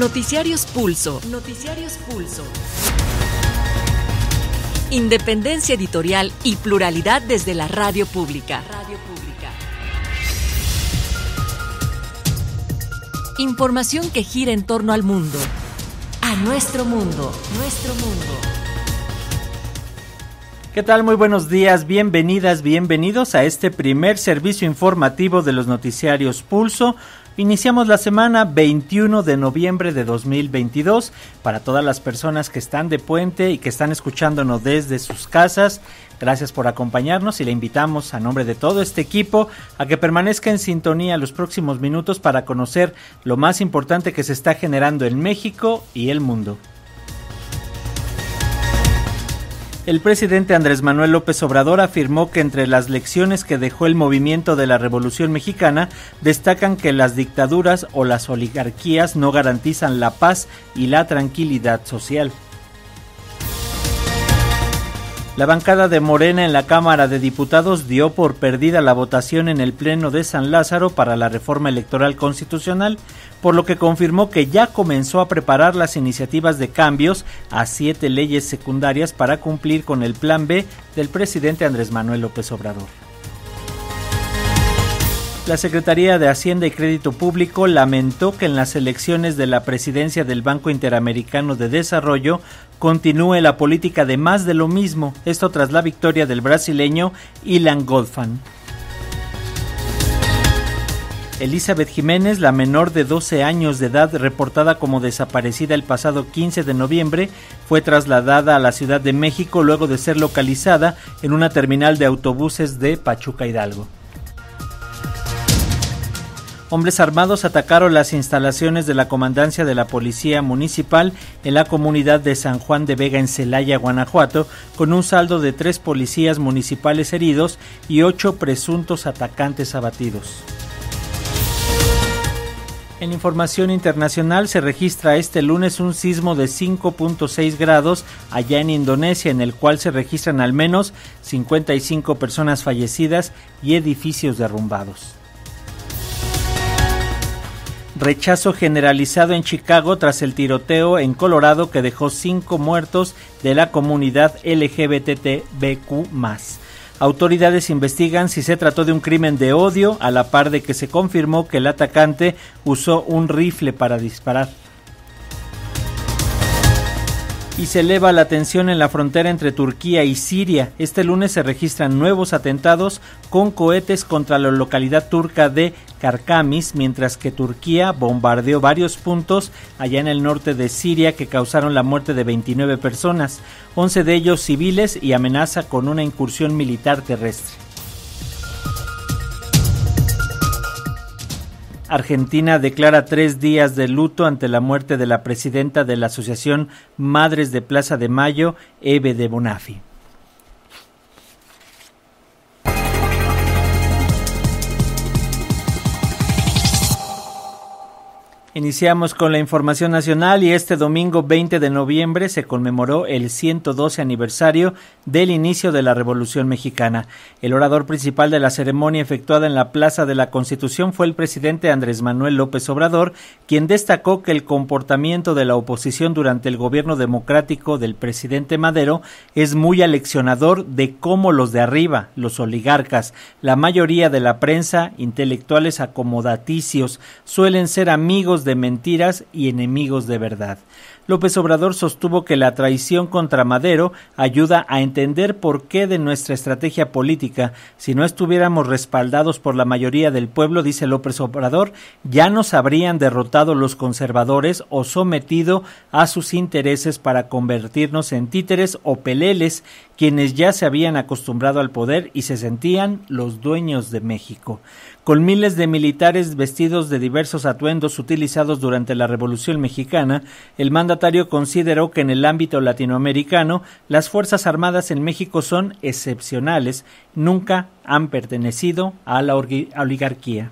Noticiarios Pulso. Noticiarios Pulso. Independencia editorial y pluralidad desde la radio pública. Radio pública. Información que gira en torno al mundo. A nuestro mundo. Nuestro mundo. ¿Qué tal? Muy buenos días, bienvenidas, bienvenidos a este primer servicio informativo de los noticiarios Pulso. Iniciamos la semana 21 de noviembre de 2022. Para todas las personas que están de puente y que están escuchándonos desde sus casas, gracias por acompañarnos y le invitamos a nombre de todo este equipo a que permanezca en sintonía los próximos minutos para conocer lo más importante que se está generando en México y el mundo. El presidente Andrés Manuel López Obrador afirmó que entre las lecciones que dejó el movimiento de la Revolución Mexicana destacan que las dictaduras o las oligarquías no garantizan la paz y la tranquilidad social. La bancada de Morena en la Cámara de Diputados dio por perdida la votación en el Pleno de San Lázaro para la reforma electoral constitucional, por lo que confirmó que ya comenzó a preparar las iniciativas de cambios a 7 leyes secundarias para cumplir con el Plan B del presidente Andrés Manuel López Obrador. La Secretaría de Hacienda y Crédito Público lamentó que en las elecciones de la presidencia del Banco Interamericano de Desarrollo continúe la política de más de lo mismo, esto tras la victoria del brasileño Ilan Goldfan. Elizabeth Jiménez, la menor de 12 años de edad reportada como desaparecida el pasado 15 de noviembre, fue trasladada a la Ciudad de México luego de ser localizada en una terminal de autobuses de Pachuca, Hidalgo. Hombres armados atacaron las instalaciones de la comandancia de la Policía Municipal en la comunidad de San Juan de Vega en Celaya, Guanajuato, con un saldo de 3 policías municipales heridos y 8 presuntos atacantes abatidos. En información internacional se registra este lunes un sismo de 5.6 grados allá en Indonesia, en el cual se registran al menos 55 personas fallecidas y edificios derrumbados. Rechazo generalizado en Chicago tras el tiroteo en Colorado que dejó 5 muertos de la comunidad LGBTBQ+. Autoridades investigan si se trató de un crimen de odio, a la par de que se confirmó que el atacante usó un rifle para disparar. Y se eleva la tensión en la frontera entre Turquía y Siria. Este lunes se registran nuevos atentados con cohetes contra la localidad turca de Karkamis, mientras que Turquía bombardeó varios puntos allá en el norte de Siria que causaron la muerte de 29 personas, 11 de ellos civiles, y amenaza con una incursión militar terrestre. Argentina declara 3 días de luto ante la muerte de la presidenta de la Asociación Madres de Plaza de Mayo, Eve de Bonafi. Iniciamos con la información nacional y este domingo 20 de noviembre se conmemoró el 112 aniversario del inicio de la Revolución Mexicana. El orador principal de la ceremonia efectuada en la Plaza de la Constitución fue el presidente Andrés Manuel López Obrador, quien destacó que el comportamiento de la oposición durante el gobierno democrático del presidente Madero es muy aleccionador de cómo los de arriba, los oligarcas, la mayoría de la prensa, intelectuales acomodaticios, suelen ser amigos de mentiras y enemigos de verdad. López Obrador sostuvo que la traición contra Madero ayuda a entender por qué de nuestra estrategia política, si no estuviéramos respaldados por la mayoría del pueblo, dice López Obrador, ya nos habrían derrotado los conservadores o sometido a sus intereses para convertirnos en títeres o peleles, quienes ya se habían acostumbrado al poder y se sentían los dueños de México. Con miles de militares vestidos de diversos atuendos utilizados durante la Revolución Mexicana, el mandatario consideró que en el ámbito latinoamericano las Fuerzas Armadas en México son excepcionales, nunca han pertenecido a la oligarquía.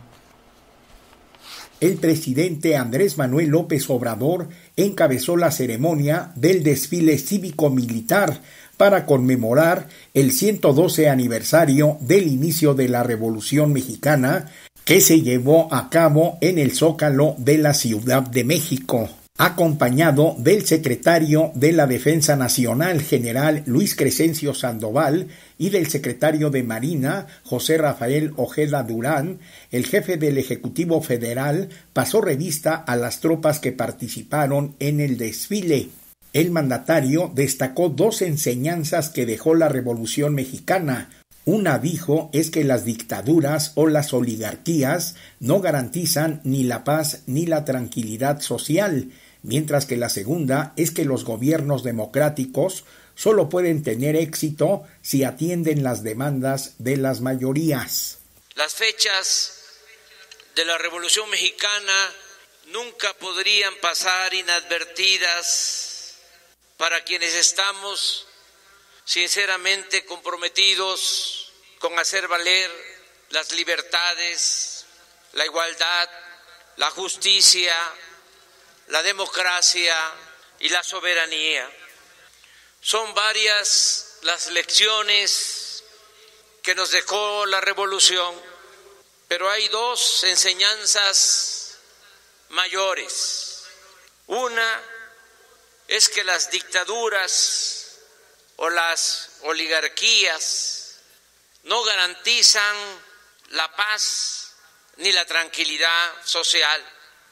El presidente Andrés Manuel López Obrador encabezó la ceremonia del desfile cívico-militar para conmemorar el 112 aniversario del inicio de la Revolución Mexicana, que se llevó a cabo en el Zócalo de la Ciudad de México. acompañado del secretario de la Defensa Nacional, general Luis Crescencio Sandoval, y del secretario de Marina, José Rafael Ojeda Durán. El jefe del Ejecutivo Federal pasó revista a las tropas que participaron en el desfile. El mandatario destacó dos enseñanzas que dejó la Revolución Mexicana. Una, dijo, es que las dictaduras o las oligarquías no garantizan ni la paz ni la tranquilidad social, mientras que la segunda es que los gobiernos democráticos solo pueden tener éxito si atienden las demandas de las mayorías. Las fechas de la Revolución Mexicana nunca podrían pasar inadvertidas para quienes estamos sinceramente comprometidos con hacer valer las libertades, la igualdad, la justicia, la democracia y la soberanía. Son varias las lecciones que nos dejó la revolución, pero hay dos enseñanzas mayores. Una es que las dictaduras o las oligarquías no garantizan la paz ni la tranquilidad social.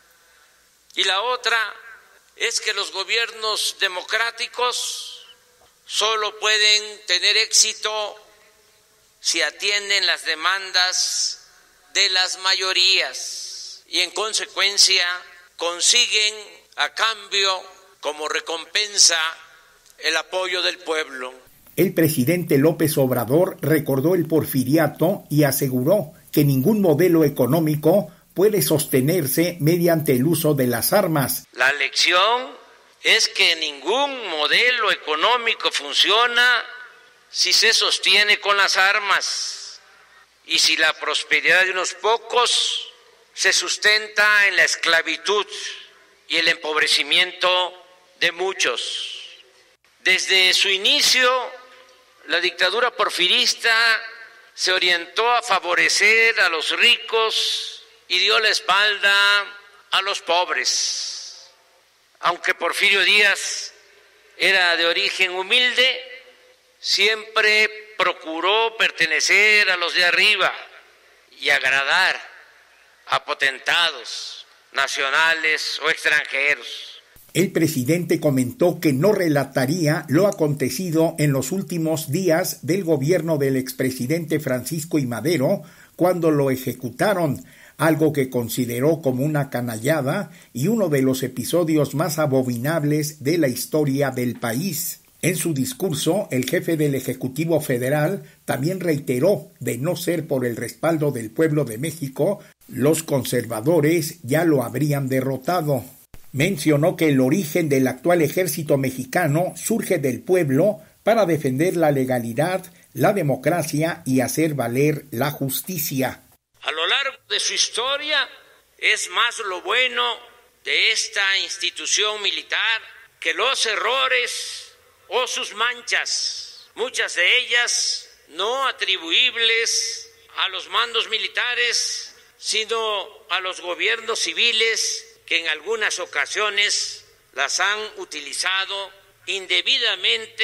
Y la otra es que los gobiernos democráticos solo pueden tener éxito si atienden las demandas de las mayorías y en consecuencia consiguen a cambio como recompensa el apoyo del pueblo. El presidente López Obrador recordó el porfiriato y aseguró que ningún modelo económico puede sostenerse mediante el uso de las armas. La lección es que ningún modelo económico funciona si se sostiene con las armas y si la prosperidad de unos pocos se sustenta en la esclavitud y el empobrecimiento de muchos. Desde su inicio, la dictadura porfirista se orientó a favorecer a los ricos y dio la espalda a los pobres. Aunque Porfirio Díaz era de origen humilde, siempre procuró pertenecer a los de arriba y agradar a potentados nacionales o extranjeros. El presidente comentó que no relataría lo acontecido en los últimos días del gobierno del expresidente Francisco I. Madero cuando lo ejecutaron, algo que consideró como una canallada y uno de los episodios más abominables de la historia del país. En su discurso, el jefe del Ejecutivo Federal también reiteró, de no ser por el respaldo del pueblo de México, los conservadores ya lo habrían derrotado. Mencionó que el origen del actual ejército mexicano surge del pueblo para defender la legalidad, la democracia y hacer valer la justicia. A lo largo de su historia es más lo bueno de esta institución militar que los errores o sus manchas, muchas de ellas no atribuibles a los mandos militares, sino a los gobiernos civiles que en algunas ocasiones las han utilizado indebidamente,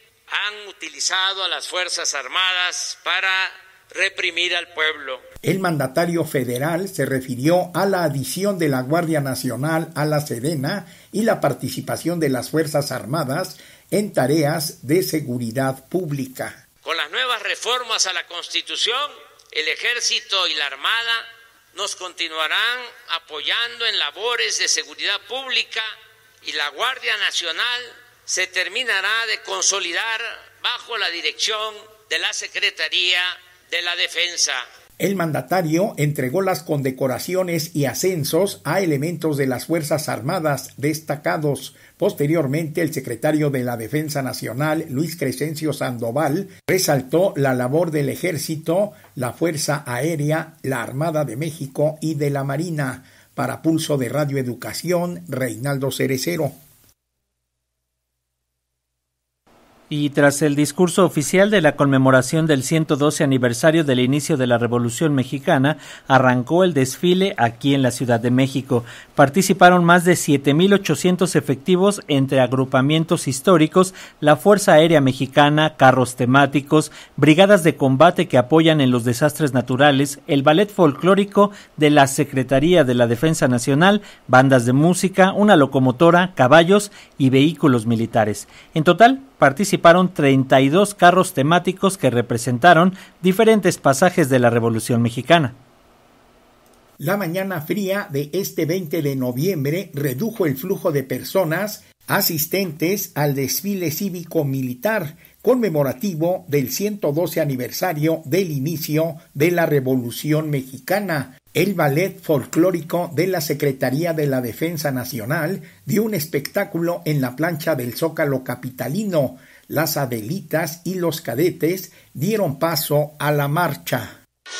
han utilizado a las Fuerzas Armadas para reprimir al pueblo. El mandatario federal se refirió a la adición de la Guardia Nacional a la Sedena y la participación de las Fuerzas Armadas en tareas de seguridad pública. Con las nuevas reformas a la Constitución, el Ejército y la Armada nos continuarán apoyando en labores de seguridad pública y la Guardia Nacional se terminará de consolidar bajo la dirección de la Secretaría de la Defensa. El mandatario entregó las condecoraciones y ascensos a elementos de las Fuerzas Armadas destacados. Posteriormente, el secretario de la Defensa Nacional, Luis Crescencio Sandoval, resaltó la labor del Ejército, la Fuerza Aérea, la Armada de México y de la Marina. Para Pulso de Radio Educación, Reinaldo Cerecero. Y tras el discurso oficial de la conmemoración del 112 aniversario del inicio de la Revolución Mexicana, arrancó el desfile aquí en la Ciudad de México. Participaron más de 7,800 efectivos entre agrupamientos históricos, la Fuerza Aérea Mexicana, carros temáticos, brigadas de combate que apoyan en los desastres naturales, el ballet folclórico de la Secretaría de la Defensa Nacional, bandas de música, una locomotora, caballos y vehículos militares. En total, participaron 32 carros temáticos que representaron diferentes pasajes de la Revolución Mexicana. La mañana fría de este 20 de noviembre redujo el flujo de personas asistentes al desfile cívico-militar conmemorativo del 112 aniversario del inicio de la Revolución Mexicana. El ballet folclórico de la Secretaría de la Defensa Nacional dio un espectáculo en la plancha del Zócalo capitalino. Las Adelitas y los cadetes dieron paso a la marcha.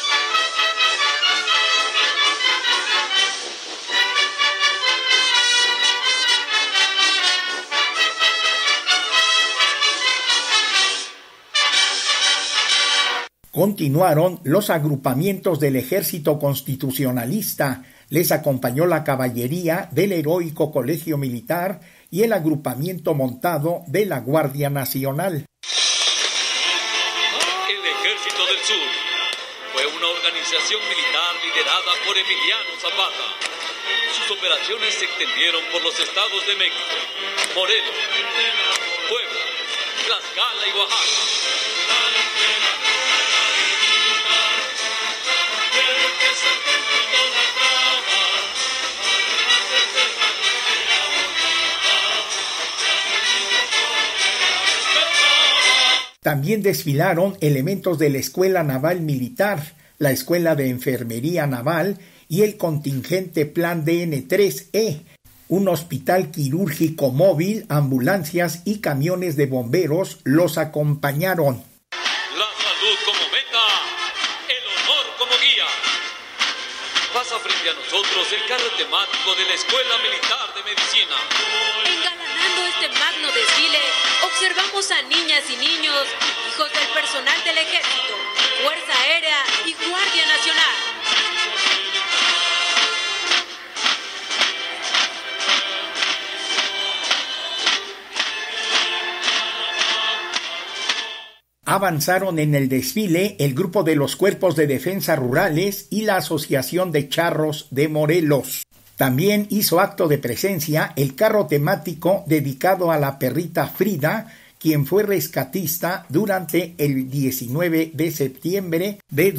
Continuaron los agrupamientos del Ejército Constitucionalista, les acompañó la caballería del Heroico Colegio Militar y el agrupamiento montado de la Guardia Nacional. El Ejército del Sur fue una organización militar liderada por Emiliano Zapata. Sus operaciones se extendieron por los estados de México, Morelos, Puebla, Tlaxcala y Oaxaca. También desfilaron elementos de la Escuela Naval Militar, la Escuela de Enfermería Naval y el contingente Plan DN3E, un hospital quirúrgico móvil, ambulancias y camiones de bomberos los acompañaron. La salud como meta, el honor como guía. Pasa frente a nosotros el carro temático de la Escuela Militar de Medicina. Engalanando este magno desfile, observamos a niñas y niños, hijos del personal del Ejército, Fuerza Aérea y Guardia Nacional. Avanzaron en el desfile el grupo de los Cuerpos de Defensa Rurales y la Asociación de Charros de Morelos. También hizo acto de presencia el carro temático dedicado a la perrita Frida, quien fue rescatista durante el 19 de septiembre de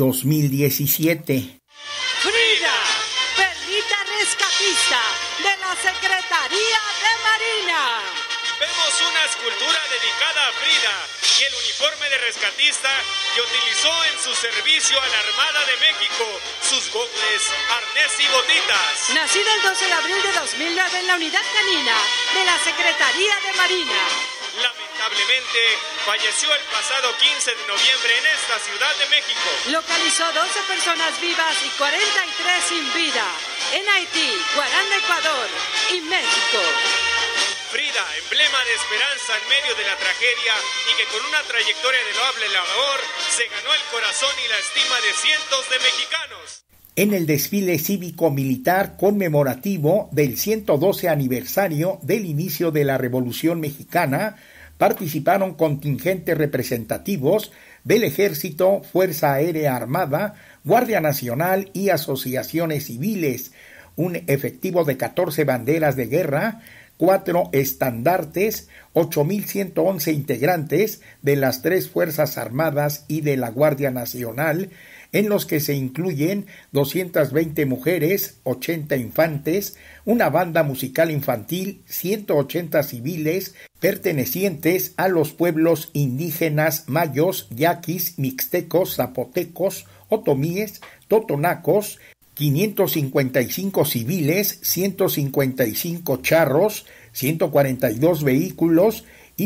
2017. Frida, perrita rescatista de la Secretaría de Marina. Vemos una escultura dedicada a Frida y el uniforme de rescatista que utilizó en su servicio a la Armada de México, sus gogles, arnés y botitas. Nacida el 12 de abril de 2009 en la unidad canina de la Secretaría de Marina. Lamentablemente, falleció el pasado 15 de noviembre en esta Ciudad de México. Localizó 12 personas vivas y 43 sin vida en Haití, Guaranda, Ecuador y México. Frida, emblema de esperanza en medio de la tragedia y que con una trayectoria de loable labor se ganó el corazón y la estima de cientos de mexicanos. En el desfile cívico-militar conmemorativo del 112 aniversario del inicio de la Revolución Mexicana, participaron contingentes representativos del Ejército, Fuerza Aérea Armada, Guardia Nacional y asociaciones civiles, un efectivo de 14 banderas de guerra, 4 estandartes, 8,111 integrantes de las 3 Fuerzas Armadas y de la Guardia Nacional, en los que se incluyen 220 mujeres, 80 infantes, una banda musical infantil, 180 civiles pertenecientes a los pueblos indígenas mayos, yaquis, mixtecos, zapotecos, otomíes, totonacos, 555 civiles, 155 charros, 142 vehículos y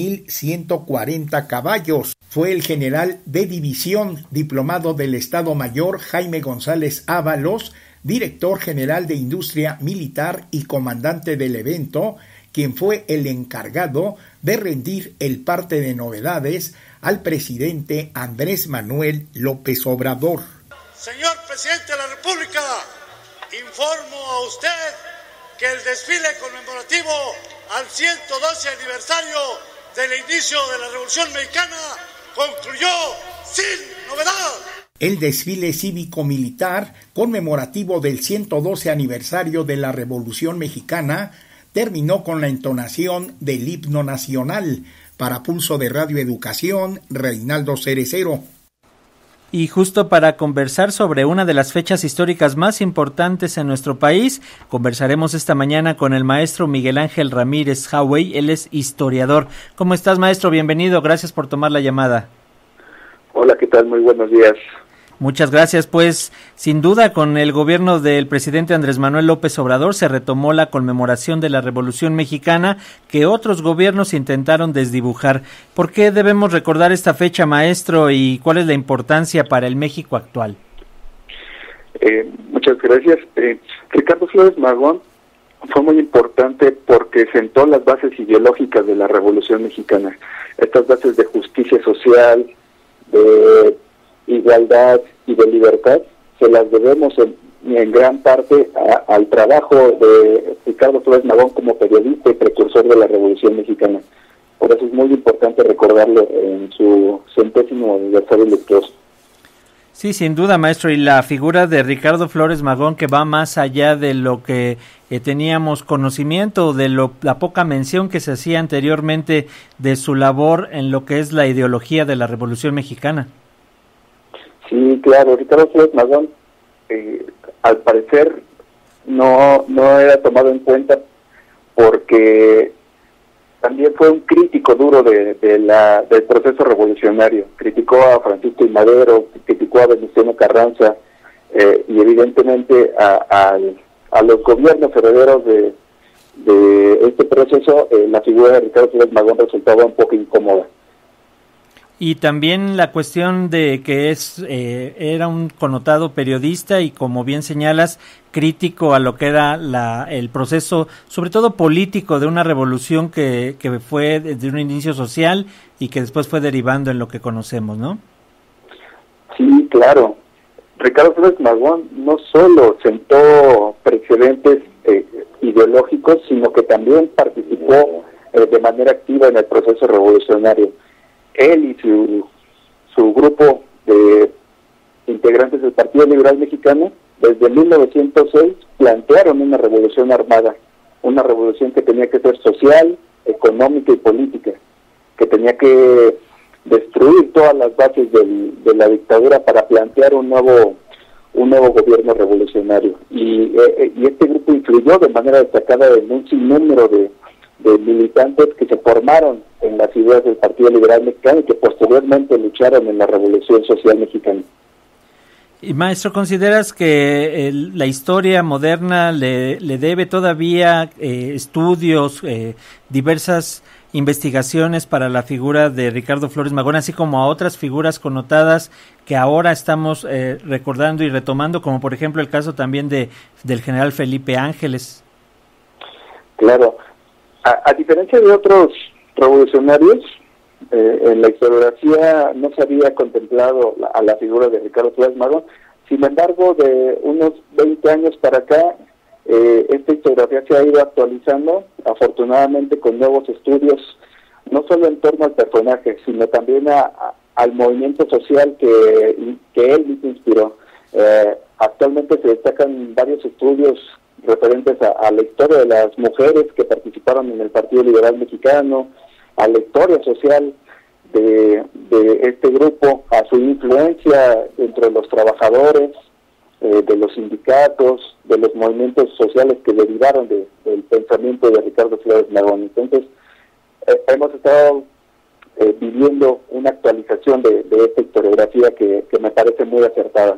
3,140 caballos. Fue el general de división, diplomado del Estado Mayor Jaime González Ábalos, director general de Industria Militar y comandante del evento, quien fue el encargado de rendir el parte de novedades al presidente Andrés Manuel López Obrador. Señor presidente de la República, informo a usted que el desfile conmemorativo al 112 aniversario del inicio de la Revolución Mexicana concluyó sin novedad. El desfile cívico-militar conmemorativo del 112 aniversario de la Revolución Mexicana terminó con la entonación del himno nacional. Para Pulso de Radio Educación, Reinaldo Cerecero. Y justo para conversar sobre una de las fechas históricas más importantes en nuestro país, conversaremos esta mañana con el maestro Miguel Ángel Ramírez Jauey. Él es historiador. ¿Cómo estás, maestro? Bienvenido, gracias por tomar la llamada. Hola, ¿qué tal? Muy buenos días. Muchas gracias. Pues sin duda con el gobierno del presidente Andrés Manuel López Obrador se retomó la conmemoración de la Revolución Mexicana que otros gobiernos intentaron desdibujar. ¿Por qué debemos recordar esta fecha, maestro, y cuál es la importancia para el México actual? Muchas gracias. Ricardo Flores Magón fue muy importante porque sentó las bases ideológicas de la Revolución Mexicana. Estas bases de justicia social, de igualdad y de libertad, se las debemos en gran parte al trabajo de Ricardo Flores Magón como periodista y precursor de la Revolución Mexicana. Por eso es muy importante recordarlo en su 100º aniversario luctuoso. Sí, sin duda, maestro, y la figura de Ricardo Flores Magón, que va más allá de lo que teníamos conocimiento, de la poca mención que se hacía anteriormente de su labor en lo que es la ideología de la Revolución Mexicana. Sí, claro, Ricardo Flores Magón, al parecer no era tomado en cuenta porque también fue un crítico duro del proceso revolucionario. Criticó a Francisco I. Madero, criticó a Venustiano Carranza y evidentemente a los gobiernos herederos de este proceso, la figura de Ricardo Flores Magón resultaba un poco incómoda. Y también la cuestión de que era un connotado periodista y, como bien señalas, crítico a lo que era el proceso, sobre todo político, de una revolución que fue desde un inicio social y que después fue derivando en lo que conocemos, ¿no? Sí, claro. Ricardo Flores Magón no solo sentó precedentes ideológicos, sino que también participó de manera activa en el proceso revolucionario. Él y su grupo de integrantes del Partido Liberal Mexicano, desde 1906, plantearon una revolución armada, una revolución que tenía que ser social, económica y política, que tenía que destruir todas las bases de la dictadura para plantear un nuevo gobierno revolucionario. Y este grupo influyó de manera destacada en un sinnúmero de militantes que se formaron en las ideas del Partido Liberal Mexicano y que posteriormente lucharon en la Revolución Social Mexicana. Y maestro, ¿consideras que la historia moderna le debe todavía estudios, diversas investigaciones para la figura de Ricardo Flores Magón, así como a otras figuras connotadas que ahora estamos recordando y retomando, como por ejemplo el caso también del general Felipe Ángeles? Claro. A diferencia de otros revolucionarios, en la historiografía no se había contemplado a la figura de Ricardo Flores Magón. Sin embargo, de unos 20 años para acá, esta historiografía se ha ido actualizando, afortunadamente con nuevos estudios, no solo en torno al personaje, sino también al movimiento social que él mismo inspiró. Actualmente se destacan varios estudios referentes a la historia de las mujeres que participaron en el Partido Liberal Mexicano, a la historia social de este grupo, a su influencia entre los trabajadores, de los sindicatos, de los movimientos sociales que derivaron del pensamiento de Ricardo Flores Magón. Entonces, hemos estado viviendo una actualización de esta historiografía que me parece muy acertada.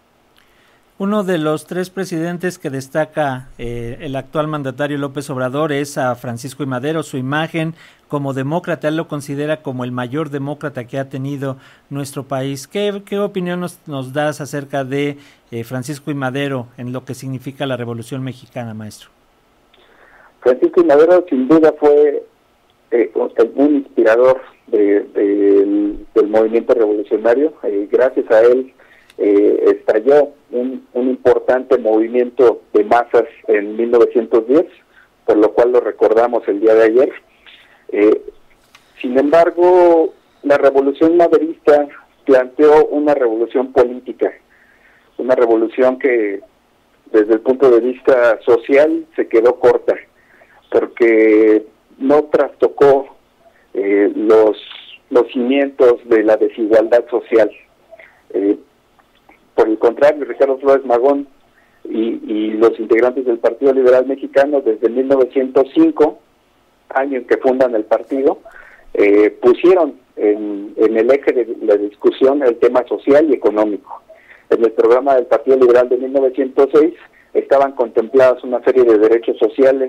Uno de los tres presidentes que destaca el actual mandatario López Obrador es a Francisco I. Madero. Su imagen como demócrata, él lo considera como el mayor demócrata que ha tenido nuestro país. ¿Qué opinión nos das acerca de Francisco I. Madero en lo que significa la Revolución Mexicana, maestro? Francisco I. Madero sin duda fue un inspirador del movimiento revolucionario. Gracias a él estalló un importante movimiento de masas en 1910, por lo cual lo recordamos el día de ayer. Sin embargo, la revolución maderista planteó una revolución política, una revolución que desde el punto de vista social se quedó corta, porque no trastocó los cimientos de la desigualdad social. Por el contrario, Ricardo Flores Magón y los integrantes del Partido Liberal Mexicano, desde 1905, año en que fundan el partido, pusieron en el eje de la discusión el tema social y económico. En el programa del Partido Liberal de 1906 estaban contemplados una serie de derechos sociales,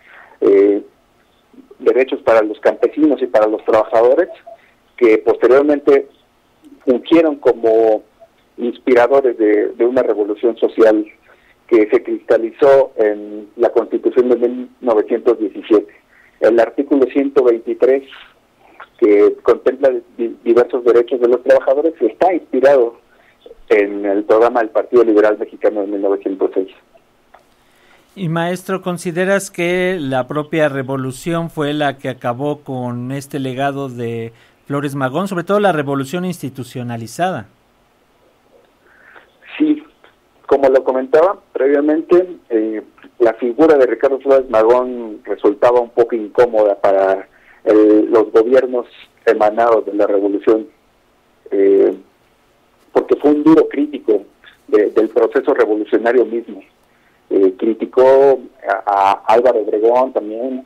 derechos para los campesinos y para los trabajadores, que posteriormente fungieron como inspiradores de una revolución social que se cristalizó en la Constitución de 1917. El artículo 123, que contempla diversos derechos de los trabajadores, está inspirado en el programa del Partido Liberal Mexicano de 1906. Y maestro, ¿consideras que la propia revolución fue la que acabó con este legado de Flores Magón, sobre todo la revolución institucionalizada? Sí, como lo comentaba previamente, la figura de Ricardo Flores Magón resultaba un poco incómoda para los gobiernos emanados de la revolución, porque fue un duro crítico del proceso revolucionario mismo. Criticó a Álvaro Obregón también,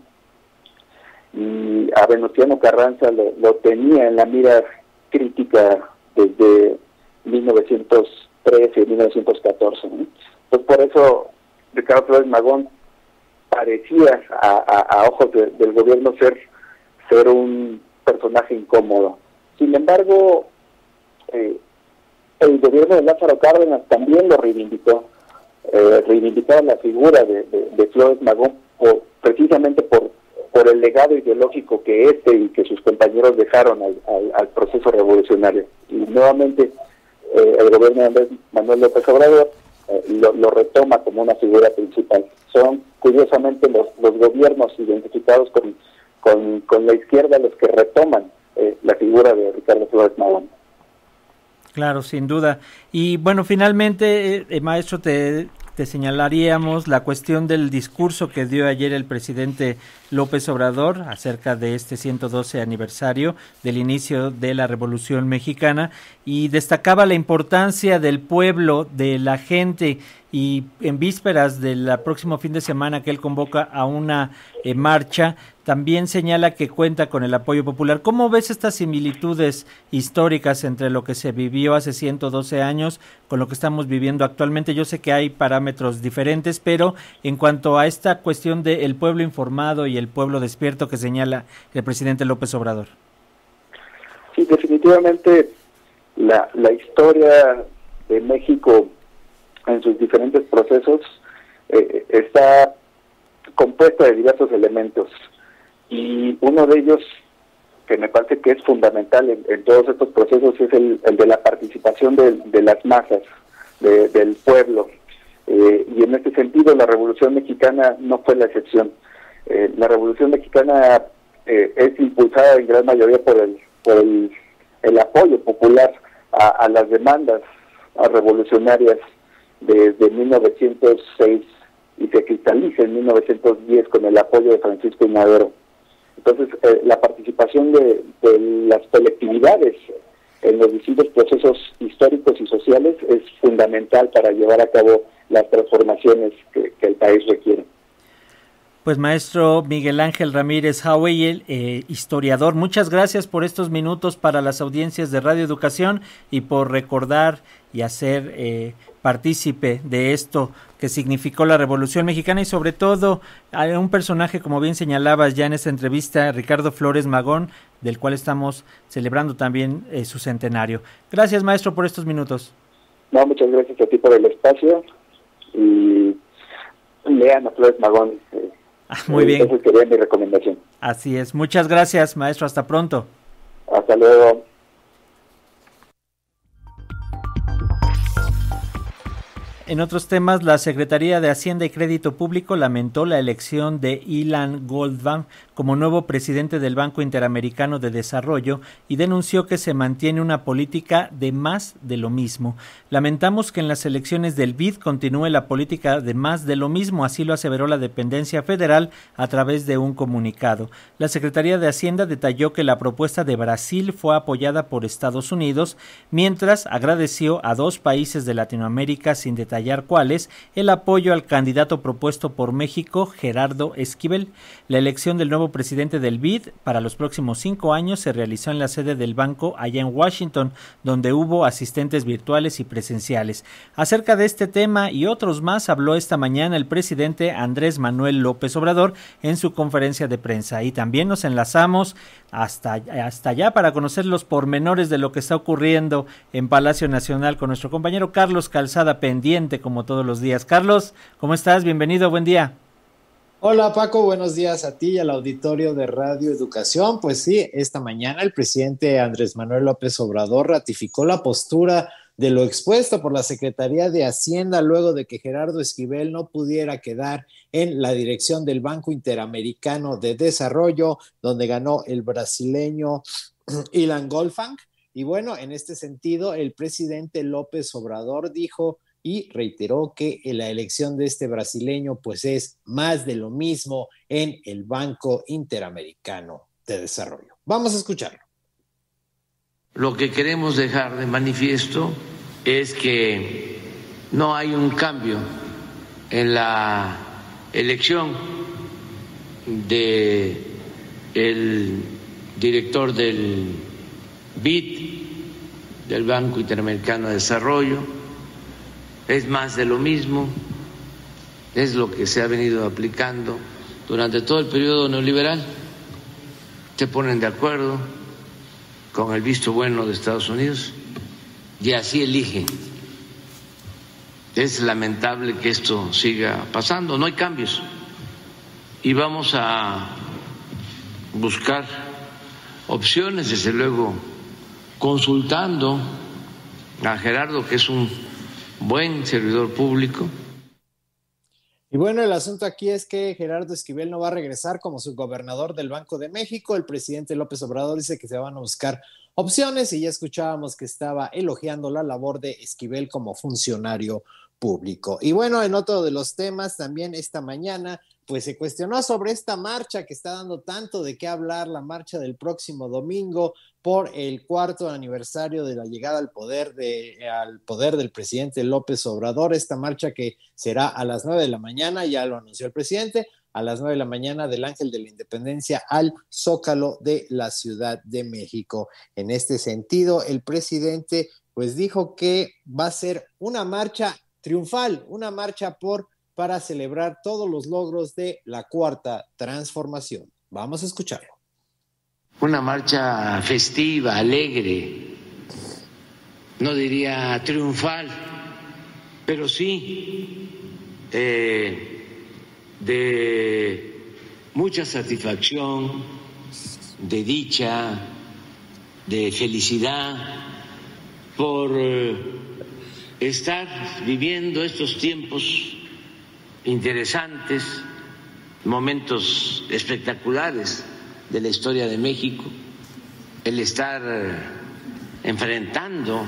y a Venustiano Carranza lo tenía en la mira crítica desde 1913 y 1914, ¿no? Pues por eso Ricardo Flores Magón parecía a ojos del gobierno ser un personaje incómodo. Sin embargo, el gobierno de Lázaro Cárdenas también lo reivindicó. Reivindicaron la figura de Flores Magón precisamente por el legado ideológico que y que sus compañeros dejaron al proceso revolucionario. Y nuevamente el gobierno de Andrés Manuel López Obrador lo retoma como una figura principal. Son curiosamente los gobiernos identificados con la izquierda los que retoman la figura de Ricardo Flores Magón. Claro, sin duda. Y bueno, finalmente, maestro, te señalaríamos la cuestión del discurso que dio ayer el presidente López Obrador acerca de este 112 aniversario del inicio de la Revolución Mexicana, y destacaba la importancia del pueblo, de la gente, y en vísperas del próximo fin de semana que él convoca a una marcha, también señala que cuenta con el apoyo popular. ¿Cómo ves estas similitudes históricas entre lo que se vivió hace 112 años con lo que estamos viviendo actualmente? Yo sé que hay parámetros diferentes, pero en cuanto a esta cuestión del pueblo informado y el pueblo despierto que señala el presidente López Obrador. Sí, definitivamente la historia de México en sus diferentes procesos está compuesta de diversos elementos, y uno de ellos que me parece que es fundamental en todos estos procesos es el de la participación de las masas, del pueblo, y en este sentido la Revolución Mexicana no fue la excepción. La Revolución Mexicana es impulsada en gran mayoría por el apoyo popular a las demandas revolucionarias desde 1906, y se cristaliza en 1910 con el apoyo de Francisco I. Madero. Entonces, la participación de las colectividades en los distintos procesos históricos y sociales es fundamental para llevar a cabo las transformaciones que el país requiere. Pues maestro Miguel Ángel Ramírez Hauey, historiador, muchas gracias por estos minutos para las audiencias de Radio Educación y por recordar y hacer partícipe de esto que significó la Revolución Mexicana, y sobre todo a un personaje, como bien señalabas ya en esta entrevista, Ricardo Flores Magón, del cual estamos celebrando también su centenario. Gracias, maestro, por estos minutos. No, muchas gracias a ti por el espacio, y lean a Flores Magón. Muy bien. Esa sería mi recomendación. Así es. Muchas gracias, maestro. Hasta pronto. Hasta luego. En otros temas, la Secretaría de Hacienda y Crédito Público lamentó la elección de Ilan Goldman como nuevo presidente del Banco Interamericano de Desarrollo y denunció que se mantiene una política de más de lo mismo. Lamentamos que en las elecciones del BID continúe la política de más de lo mismo, así lo aseveró la dependencia federal a través de un comunicado. La Secretaría de Hacienda detalló que la propuesta de Brasil fue apoyada por Estados Unidos, mientras agradeció a 2 países de Latinoamérica, sin detallar cuáles, el apoyo al candidato propuesto por México, Gerardo Esquivel. La elección del nuevo presidente del BID para los próximos 5 años se realizó en la sede del banco allá en Washington, donde hubo asistentes virtuales y presenciales. Acerca de este tema y otros más habló esta mañana el presidente Andrés Manuel López Obrador en su conferencia de prensa, y también nos enlazamos hasta allá para conocer los pormenores de lo que está ocurriendo en Palacio Nacional con nuestro compañero Carlos Calzada, pendiente como todos los días. Carlos, ¿cómo estás? Bienvenido, buen día. Hola Paco, buenos días a ti y al auditorio de Radio Educación. Pues sí, esta mañana el presidente Andrés Manuel López Obrador ratificó la postura de lo expuesto por la Secretaría de Hacienda luego de que Gerardo Esquivel no pudiera quedar en la dirección del Banco Interamericano de Desarrollo, donde ganó el brasileño Ilan Goldman. Y bueno, en este sentido, el presidente López Obrador dijo y reiteró que la elección de este brasileño pues es más de lo mismo en el Banco Interamericano de Desarrollo. Vamos a escucharlo. Lo que queremos dejar de manifiesto es que no hay un cambio en la elección de el director del BID, del Banco Interamericano de Desarrollo. Es más de lo mismo, es lo que se ha venido aplicando durante todo el periodo neoliberal. Se ponen de acuerdo con el visto bueno de Estados Unidos y así eligen. Es lamentable que esto siga pasando, no hay cambios. Y vamos a buscar opciones, desde luego, consultando a Gerardo, que es un buen servidor público. Y bueno, el asunto aquí es que Gerardo Esquivel no va a regresar como subgobernador del Banco de México. El presidente López Obrador dice que se van a buscar opciones y ya escuchábamos que estaba elogiando la labor de Esquivel como funcionario público. Y bueno, en otro de los temas, también esta mañana, pues se cuestionó sobre esta marcha que está dando tanto de qué hablar, la marcha del próximo domingo por el 4º aniversario de la llegada al poder del presidente López Obrador. Esta marcha que será a las 9 de la mañana, ya lo anunció el presidente, a las 9 de la mañana del Ángel de la Independencia al Zócalo de la Ciudad de México. En este sentido, el presidente pues dijo que va a ser una marcha triunfal, una marcha para celebrar todos los logros de la Cuarta Transformación. Vamos a escucharlo. Una marcha festiva, alegre, no diría triunfal, pero sí de mucha satisfacción, de dicha, de felicidad por estar viviendo estos tiempos interesantes, momentos espectaculares de la historia de México, el estar enfrentando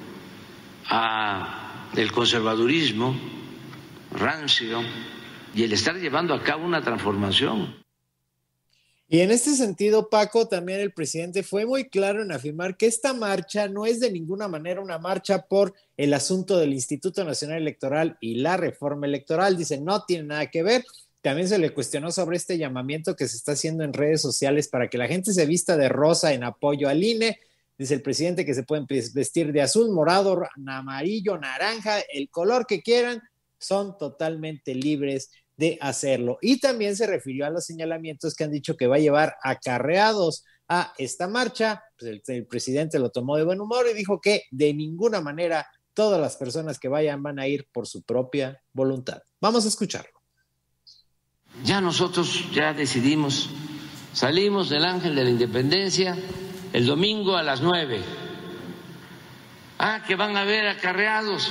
al conservadurismo rancio y el estar llevando a cabo una transformación. Y en este sentido, Paco, también el presidente fue muy claro en afirmar que esta marcha no es de ninguna manera una marcha por el asunto del Instituto Nacional Electoral y la reforma electoral. Dice, no tiene nada que ver. También se le cuestionó sobre este llamamiento que se está haciendo en redes sociales para que la gente se vista de rosa en apoyo al INE. Dice el presidente que se pueden vestir de azul, morado, amarillo, naranja, el color que quieran, son totalmente libres de hacerlo. Y también se refirió a los señalamientos que han dicho que va a llevar acarreados a esta marcha. Pues el presidente lo tomó de buen humor y dijo que de ninguna manera todas las personas que vayan van a ir por su propia voluntad. Vamos a escucharlo. Ya nosotros ya decidimos, salimos del Ángel de la Independencia el domingo a las 9. Que van a haber acarreados.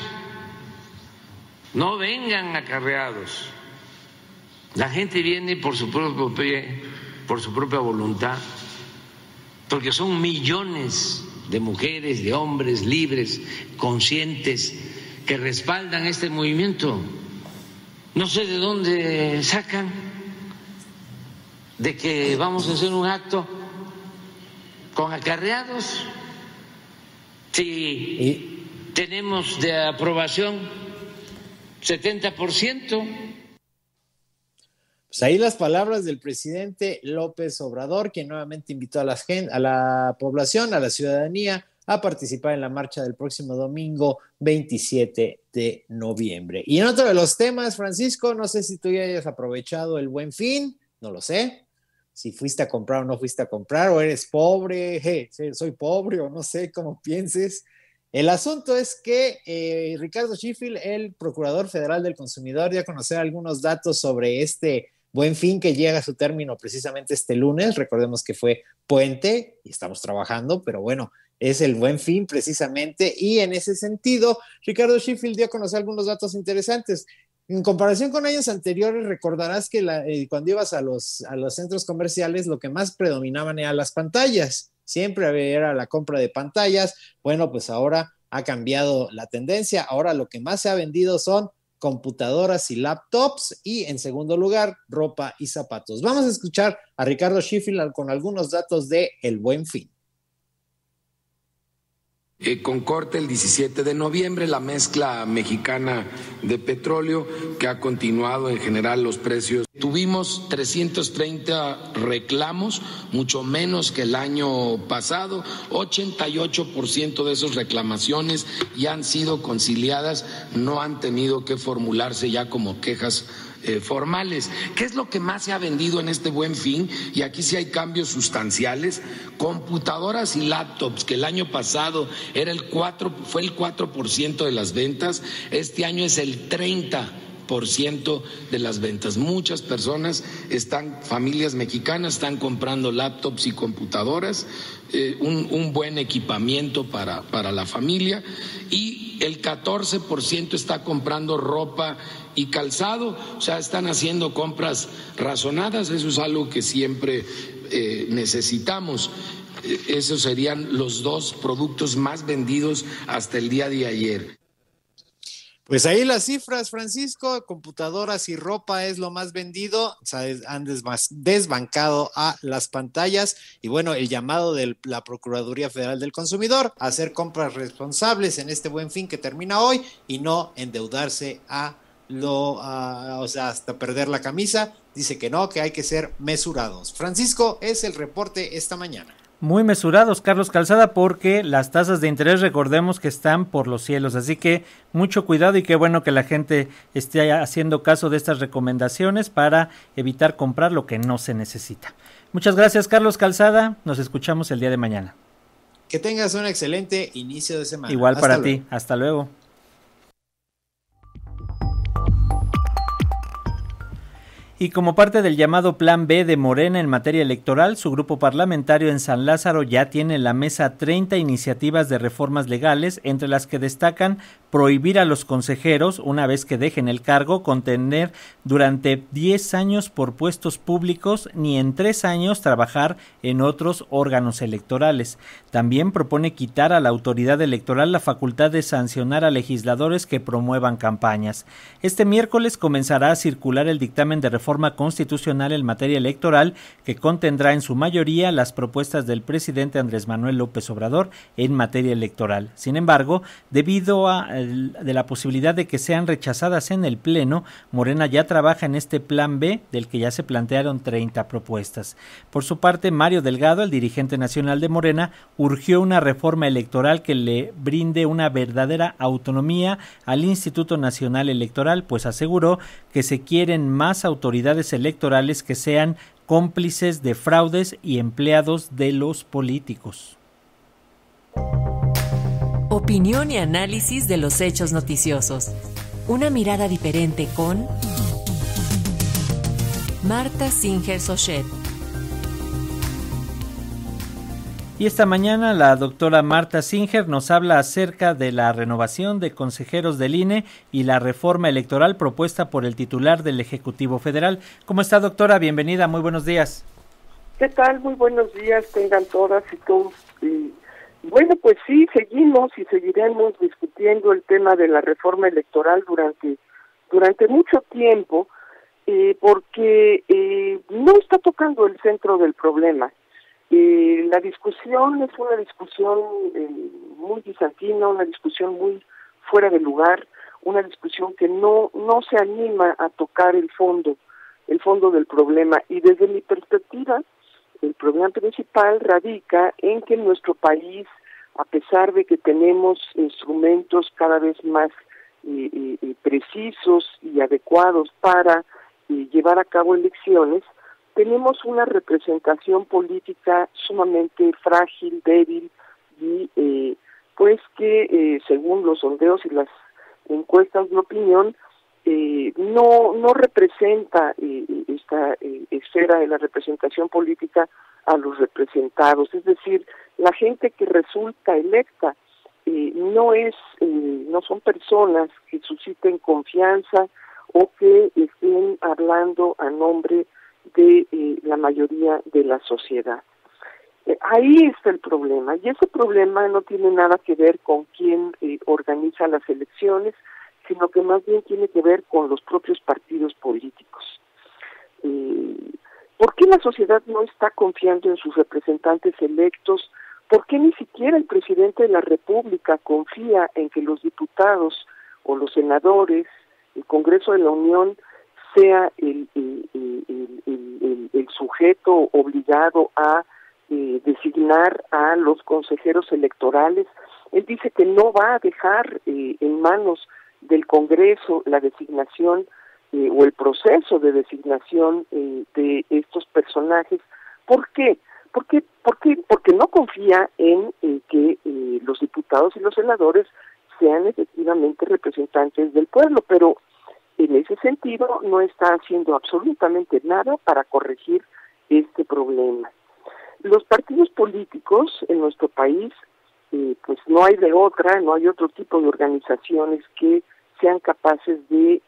No vengan acarreados. La gente viene por su propio pie, por su propia voluntad, porque son millones de mujeres, de hombres libres, conscientes, que respaldan este movimiento. No sé de dónde sacan de que vamos a hacer un acto con acarreados. Si tenemos de aprobación 70%. Pues ahí las palabras del presidente López Obrador, quien nuevamente invitó a la población, a la ciudadanía, a participar en la marcha del próximo domingo 27 de noviembre. Y en otro de los temas, Francisco, no sé si tú ya hayas aprovechado el Buen Fin, no lo sé, si fuiste a comprar o no fuiste a comprar, o eres pobre, soy pobre, o no sé cómo pienses. El asunto es que Ricardo Sheffield, el Procurador Federal del Consumidor, dio a conocer algunos datos sobre este Buen Fin que llega a su término precisamente este lunes. Recordemos que fue puente y estamos trabajando, pero bueno, es el Buen Fin precisamente, y en ese sentido Ricardo Sheffield dio a conocer algunos datos interesantes. En comparación con años anteriores, recordarás que cuando ibas a los centros comerciales, lo que más predominaban eran las pantallas. Siempre era la compra de pantallas. Bueno, pues ahora ha cambiado la tendencia. Ahora lo que más se ha vendido son computadoras y laptops, y en segundo lugar, ropa y zapatos. Vamos a escuchar a Ricardo Sheffield con algunos datos de El Buen Fin. Con corte el 17 de noviembre, la mezcla mexicana de petróleo, que ha continuado en general los precios. Tuvimos 330 reclamos, mucho menos que el año pasado. 88% de esas reclamaciones ya han sido conciliadas, no han tenido que formularse ya como quejas formales. ¿Qué es lo que más se ha vendido en este Buen Fin? Y aquí sí hay cambios sustanciales. Computadoras y laptops, que el año pasado fue el 4% de las ventas, este año es el 30% de las ventas. Muchas personas familias mexicanas están comprando laptops y computadoras, un buen equipamiento para la familia, y el 14% está comprando ropa y calzado. O sea, están haciendo compras razonadas. Eso es algo que siempre necesitamos. Esos serían los dos productos más vendidos hasta el día de ayer. Pues ahí las cifras, Francisco. Computadoras y ropa es lo más vendido. O sea, han desbancado a las pantallas. Y bueno, el llamado de la Procuraduría Federal del Consumidor a hacer compras responsables en este Buen Fin que termina hoy y no endeudarse hasta perder la camisa. Dice que no, que hay que ser mesurados. Francisco, es el reporte esta mañana. Muy mesurados, Carlos Calzada, porque las tasas de interés, recordemos que están por los cielos, así que mucho cuidado, y qué bueno que la gente esté haciendo caso de estas recomendaciones para evitar comprar lo que no se necesita. Muchas gracias, Carlos Calzada, nos escuchamos el día de mañana. Que tengas un excelente inicio de semana. Igual para ti, hasta luego. Y como parte del llamado Plan B de Morena en materia electoral, su grupo parlamentario en San Lázaro ya tiene en la mesa 30 iniciativas de reformas legales, entre las que destacan prohibir a los consejeros, una vez que dejen el cargo, contener durante 10 años por puestos públicos, ni en 3 años trabajar en otros órganos electorales. También propone quitar a la autoridad electoral la facultad de sancionar a legisladores que promuevan campañas. Este miércoles comenzará a circular el dictamen de reforma constitucional en materia electoral, que contendrá en su mayoría las propuestas del presidente Andrés Manuel López Obrador en materia electoral. Sin embargo, debido a la posibilidad de que sean rechazadas en el Pleno, Morena ya trabaja en este Plan B, del que ya se plantearon 30 propuestas. Por su parte, Mario Delgado, el dirigente nacional de Morena, urgió una reforma electoral que le brinde una verdadera autonomía al Instituto Nacional Electoral, pues aseguró que se quieren más autoridades electorales que sean cómplices de fraudes y empleados de los políticos. Opinión y análisis de los hechos noticiosos. Una mirada diferente con Marta Singer Sochet. Y esta mañana la doctora Marta Singer nos habla acerca de la renovación de consejeros del INE y la reforma electoral propuesta por el titular del Ejecutivo Federal. ¿Cómo está, doctora? Bienvenida, muy buenos días. ¿Qué tal? Muy buenos días, tengan todas y todos. Bueno, pues sí, seguimos y seguiremos discutiendo el tema de la reforma electoral durante mucho tiempo, porque no está tocando el centro del problema. La discusión es una discusión muy bizantina, una discusión muy fuera de lugar, una discusión que no se anima a tocar el fondo del problema. Y desde mi perspectiva, el problema principal radica en que en nuestro país, a pesar de que tenemos instrumentos cada vez más precisos y adecuados para llevar a cabo elecciones, tenemos una representación política sumamente frágil, débil y pues que según los sondeos y las encuestas de opinión no representa esta esfera de la representación política a los representados, es decir, la gente que resulta electa no son personas que susciten confianza o que estén hablando a nombre de la mayoría de la sociedad. Ahí está el problema, y ese problema no tiene nada que ver con quién organiza las elecciones, sino que más bien tiene que ver con los propios partidos políticos. ¿Por qué la sociedad no está confiando en sus representantes electos? ¿Por qué ni siquiera el presidente de la República confía en que los diputados o los senadores, el Congreso de la Unión, sea el sujeto obligado a designar a los consejeros electorales? Él dice que no va a dejar en manos del Congreso la designación o el proceso de designación de estos personajes. ¿Por qué? Porque no confía en que los diputados y los senadores sean efectivamente representantes del pueblo, pero en ese sentido no está haciendo absolutamente nada para corregir este problema. Los partidos políticos en nuestro país, pues no hay otro tipo de organizaciones que sean capaces de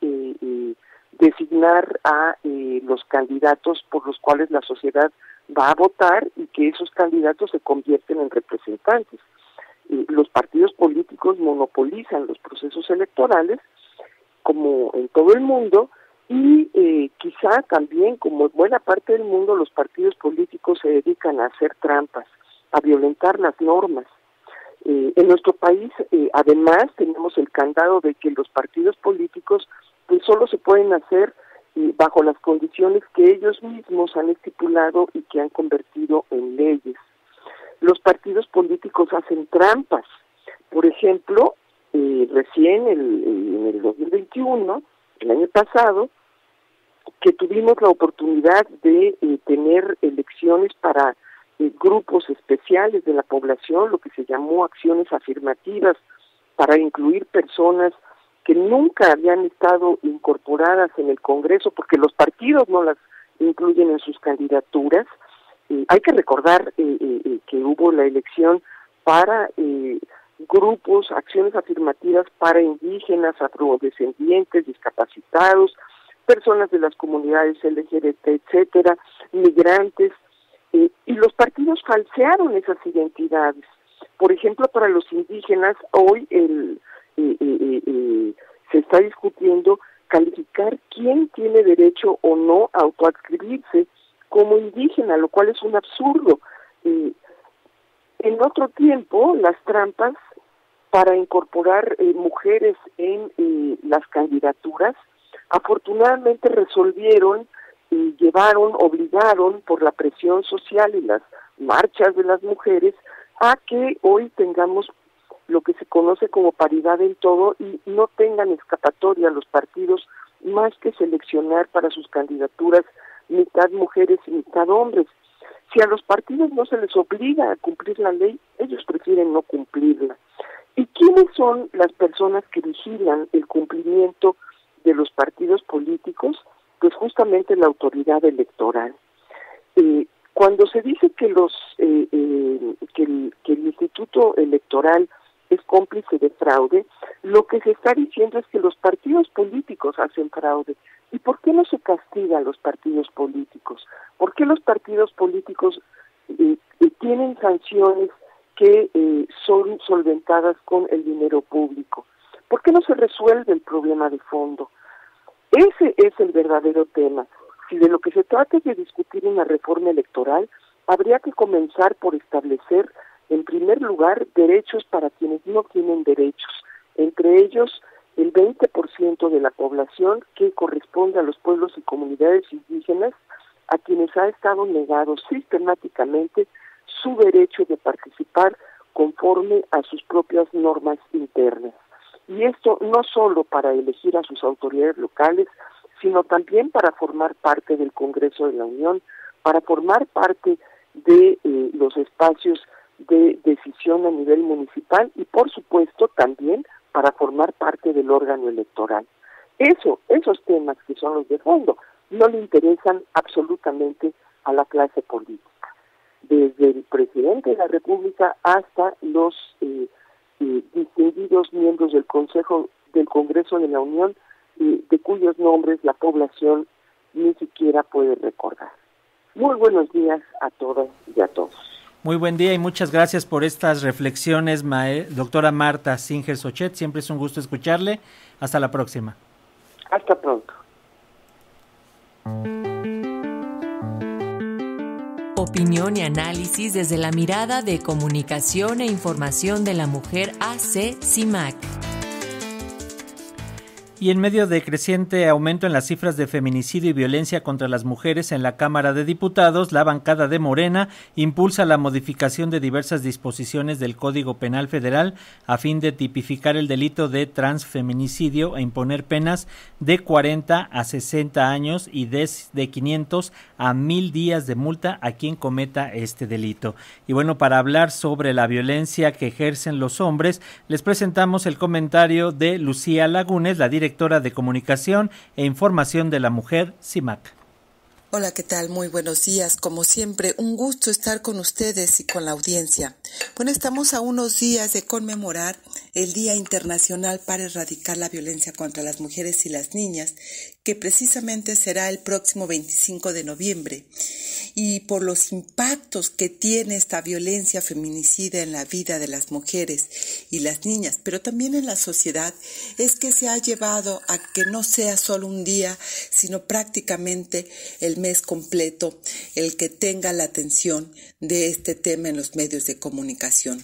designar a los candidatos por los cuales la sociedad va a votar y que esos candidatos se convierten en representantes. Los partidos políticos monopolizan los procesos electorales, como en todo el mundo, y quizá también, como en buena parte del mundo, los partidos políticos se dedican a hacer trampas, a violentar las normas. En nuestro país, además, tenemos el candado de que los partidos políticos pues solo se pueden hacer bajo las condiciones que ellos mismos han estipulado y que han convertido en leyes. Los políticos hacen trampas. Por ejemplo, recién en el 2021, el año pasado, que tuvimos la oportunidad de tener elecciones para grupos especiales de la población, lo que se llamó acciones afirmativas, para incluir personas que nunca habían estado incorporadas en el Congreso, porque los partidos no las incluyen en sus candidaturas. Hay que recordar que hubo la elección para grupos, acciones afirmativas para indígenas, afrodescendientes, discapacitados, personas de las comunidades LGBT, etcétera, migrantes, y los partidos falsearon esas identidades. Por ejemplo, para los indígenas, hoy se está discutiendo calificar quién tiene derecho o no a autoadscribirse como indígena, lo cual es un absurdo. En otro tiempo, las trampas para incorporar mujeres en las candidaturas, afortunadamente resolvieron, obligaron por la presión social y las marchas de las mujeres a que hoy tengamos lo que se conoce como paridad en todo y no tengan escapatoria los partidos más que seleccionar para sus candidaturas mitad mujeres y mitad hombres. Si a los partidos no se les obliga a cumplir la ley, ellos prefieren no cumplirla. ¿Y quiénes son las personas que vigilan el cumplimiento de los partidos políticos? pues justamente la autoridad electoral. Cuando se dice que que el Instituto Electoral es cómplice de fraude, lo que se está diciendo es que los partidos políticos hacen fraude. ¿Y por qué no se castiga a los partidos políticos? ¿Por qué los partidos políticos tienen sanciones que son solventadas con el dinero público? ¿Por qué no se resuelve el problema de fondo? Ese es el verdadero tema. Si de lo que se trata es de discutir una reforma electoral, habría que comenzar por establecer, en primer lugar, derechos para quienes no tienen derechos, entre ellos el 20% de la población que corresponde a los pueblos y comunidades indígenas, a quienes ha estado negado sistemáticamente su derecho de participar conforme a sus propias normas internas. Y esto no solo para elegir a sus autoridades locales, sino también para formar parte del Congreso de la Unión, para formar parte de los espacios de decisión a nivel municipal y, por supuesto, también para formar parte del órgano electoral. Esos temas que son los de fondo, no le interesan absolutamente a la clase política. Desde el presidente de la República hasta los distinguidos miembros del Congreso de la Unión, de cuyos nombres la población ni siquiera puede recordar. Muy buenos días a todas y a todos. Muy buen día y muchas gracias por estas reflexiones, doctora Marta Singer Sochet. Siempre es un gusto escucharle. Hasta la próxima. Hasta pronto. Opinión y análisis desde la mirada de Comunicación e Información de la Mujer AC CIMAC. Y en medio de creciente aumento en las cifras de feminicidio y violencia contra las mujeres en la Cámara de Diputados, la bancada de Morena impulsa la modificación de diversas disposiciones del Código Penal Federal a fin de tipificar el delito de transfeminicidio e imponer penas de 40 a 60 años y de 500 a 1,000 días de multa a quien cometa este delito. Y bueno, para hablar sobre la violencia que ejercen los hombres, les presentamos el comentario de Lucía Lagunes, la directora de Comunicación e Información de la Mujer, CIMAC. Hola, ¿qué tal? Muy buenos días. Como siempre, un gusto estar con ustedes y con la audiencia. Bueno, estamos a unos días de conmemorar el Día Internacional para Erradicar la Violencia contra las Mujeres y las Niñas, que precisamente será el próximo 25 de noviembre. Y por los impactos que tiene esta violencia feminicida en la vida de las mujeres y las niñas, pero también en la sociedad, es que se ha llevado a que no sea solo un día, sino prácticamente el mes completo el que tenga la atención de este tema en los medios de comunicación.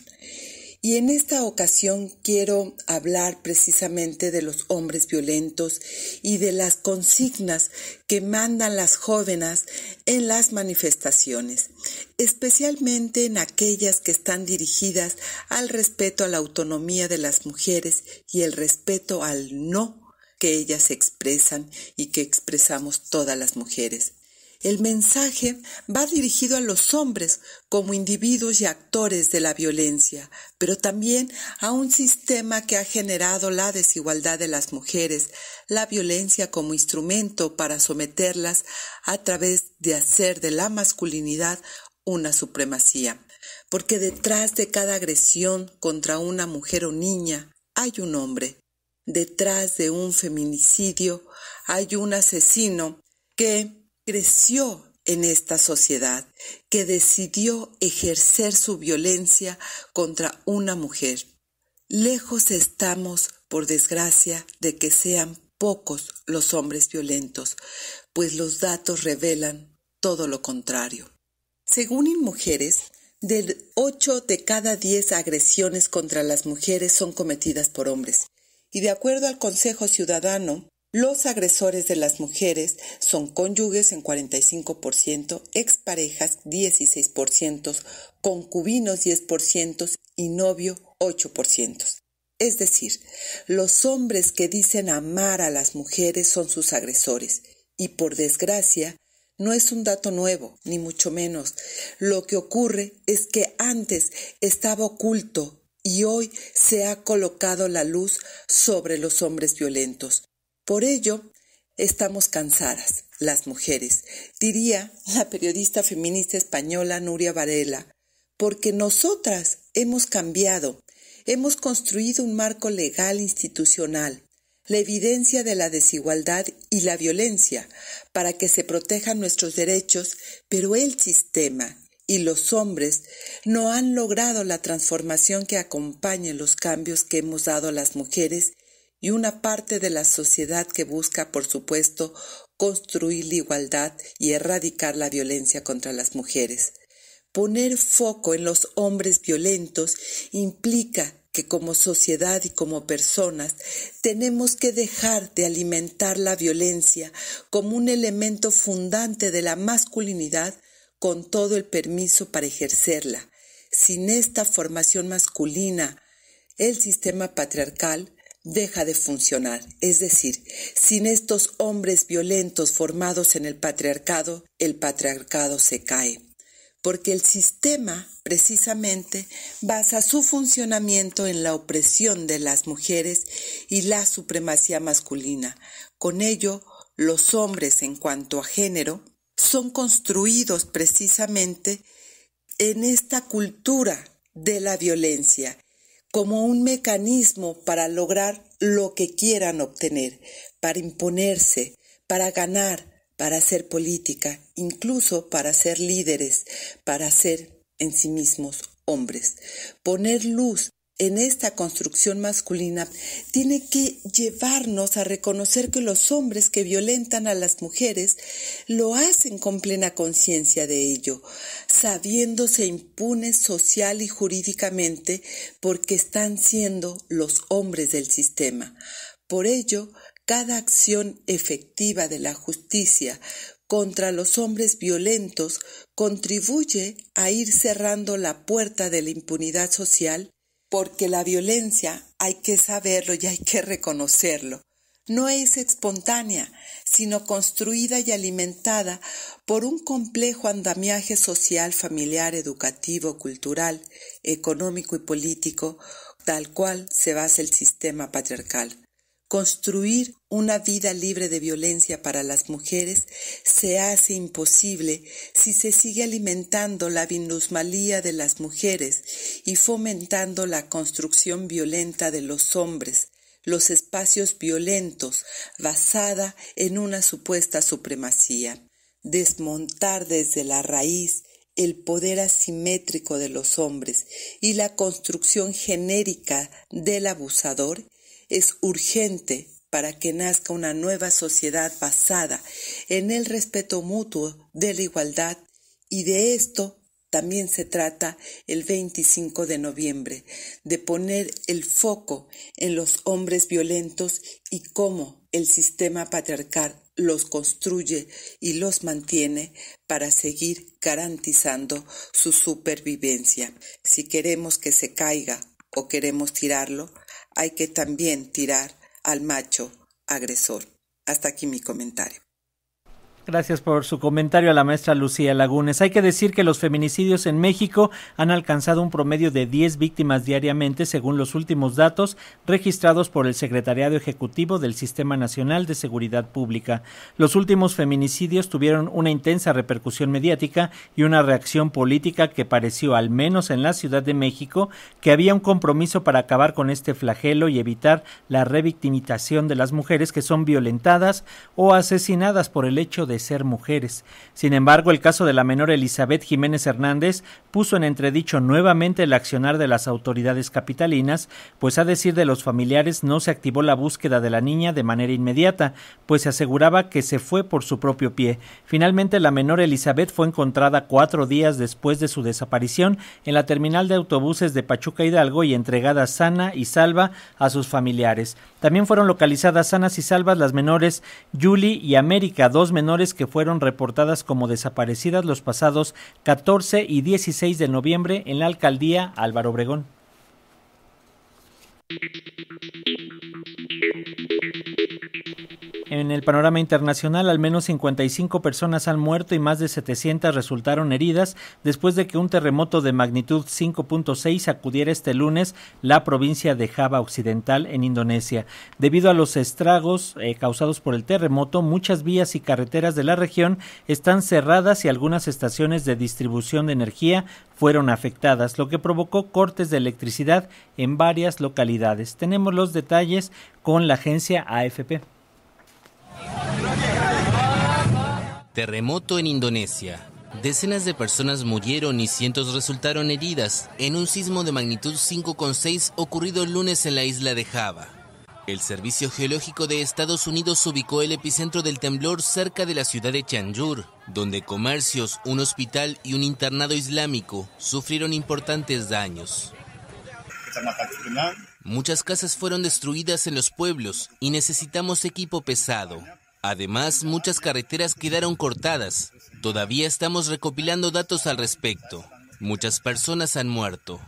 Y en esta ocasión quiero hablar precisamente de los hombres violentos y de las consignas que mandan las jóvenes en las manifestaciones, especialmente en aquellas que están dirigidas al respeto a la autonomía de las mujeres y el respeto al no que ellas expresan y que expresamos todas las mujeres. El mensaje va dirigido a los hombres como individuos y actores de la violencia, pero también a un sistema que ha generado la desigualdad de las mujeres, la violencia como instrumento para someterlas a través de hacer de la masculinidad una supremacía. Porque detrás de cada agresión contra una mujer o niña hay un hombre. Detrás de un feminicidio hay un asesino que creció en esta sociedad, que decidió ejercer su violencia contra una mujer. Lejos estamos, por desgracia, de que sean pocos los hombres violentos, pues los datos revelan todo lo contrario. Según InMujeres, 8 de cada 10 agresiones contra las mujeres son cometidas por hombres. Y de acuerdo al Consejo Ciudadano, los agresores de las mujeres son cónyuges en 45%, exparejas 16%, concubinos 10% y novio 8%. Es decir, los hombres que dicen amar a las mujeres son sus agresores. Y por desgracia, no es un dato nuevo, ni mucho menos. Lo que ocurre es que antes estaba oculto y hoy se ha colocado la luz sobre los hombres violentos. Por ello, Estamos cansadas, las mujeres, diría la periodista feminista española Nuria Varela, porque nosotras hemos cambiado, hemos construido un marco legal institucional, la evidencia de la desigualdad y la violencia para que se protejan nuestros derechos, pero el sistema y los hombres no han logrado la transformación que acompañe los cambios que hemos dado a las mujeres y una parte de la sociedad que busca, por supuesto, construir la igualdad y erradicar la violencia contra las mujeres. Poner foco en los hombres violentos implica que como sociedad y como personas tenemos que dejar de alimentar la violencia como un elemento fundante de la masculinidad con todo el permiso para ejercerla. Sin esta formación masculina, el sistema patriarcal deja de funcionar. Es decir, sin estos hombres violentos formados en el patriarcado se cae. Porque el sistema, precisamente, basa su funcionamiento en la opresión de las mujeres y la supremacía masculina. Con ello, los hombres, en cuanto a género, son construidos precisamente en esta cultura de la violencia, como un mecanismo para lograr lo que quieran obtener, para imponerse, para ganar, para hacer política, incluso para ser líderes, para ser en sí mismos hombres. Poner luz en esta construcción masculina tiene que llevarnos a reconocer que los hombres que violentan a las mujeres lo hacen con plena conciencia de ello, sabiéndose impunes social y jurídicamente porque están siendo los hombres del sistema. Por ello, cada acción efectiva de la justicia contra los hombres violentos contribuye a ir cerrando la puerta de la impunidad social, porque la violencia, hay que saberlo y hay que reconocerlo, no es espontánea, sino construida y alimentada por un complejo andamiaje social, familiar, educativo, cultural, económico y político, tal cual se basa el sistema patriarcal. Construir una vida libre de violencia para las mujeres se hace imposible si se sigue alimentando la minusvalía de las mujeres y fomentando la construcción violenta de los hombres, los espacios violentos, basada en una supuesta supremacía. Desmontar desde la raíz el poder asimétrico de los hombres y la construcción genérica del abusador es urgente para que nazca una nueva sociedad basada en el respeto mutuo de la igualdad, y de esto también se trata el 25 de noviembre, de poner el foco en los hombres violentos y cómo el sistema patriarcal los construye y los mantiene para seguir garantizando su supervivencia. Si queremos que se caiga o queremos tirarlo, hay que también tirar al macho agresor. Hasta aquí mi comentario. Gracias por su comentario a la maestra Lucía Lagunes. Hay que decir que los feminicidios en México han alcanzado un promedio de 10 víctimas diariamente, según los últimos datos registrados por el Secretariado Ejecutivo del Sistema Nacional de Seguridad Pública. Los últimos feminicidios tuvieron una intensa repercusión mediática y una reacción política que pareció, al menos en la Ciudad de México, que había un compromiso para acabar con este flagelo y evitar la revictimización de las mujeres que son violentadas o asesinadas por el hecho de ser mujeres. Sin embargo, el caso de la menor Elizabeth Jiménez Hernández puso en entredicho nuevamente el accionar de las autoridades capitalinas, pues a decir de los familiares no se activó la búsqueda de la niña de manera inmediata, pues se aseguraba que se fue por su propio pie. Finalmente, la menor Elizabeth fue encontrada 4 días después de su desaparición en la terminal de autobuses de Pachuca Hidalgo y entregada sana y salva a sus familiares. También fueron localizadas sanas y salvas las menores Yuli y América, 2 menores que fueron reportadas como desaparecidas los pasados 14 y 16 de noviembre en la alcaldía Álvaro Obregón. En el panorama internacional, al menos 55 personas han muerto y más de 700 resultaron heridas después de que un terremoto de magnitud 5.6 sacudiera este lunes la provincia de Java Occidental en Indonesia. Debido a los estragos causados por el terremoto, muchas vías y carreteras de la región están cerradas y algunas estaciones de distribución de energía fueron afectadas, lo que provocó cortes de electricidad en varias localidades. Tenemos los detalles con la agencia AFP. Terremoto en Indonesia. Decenas de personas murieron y cientos resultaron heridas en un sismo de magnitud 5,6 ocurrido el lunes en la isla de Java. El Servicio Geológico de Estados Unidos ubicó el epicentro del temblor cerca de la ciudad de Cianjur, donde comercios, un hospital y un internado islámico sufrieron importantes daños. Muchas casas fueron destruidas en los pueblos y necesitamos equipo pesado. Además, muchas carreteras quedaron cortadas. Todavía estamos recopilando datos al respecto. Muchas personas han muerto.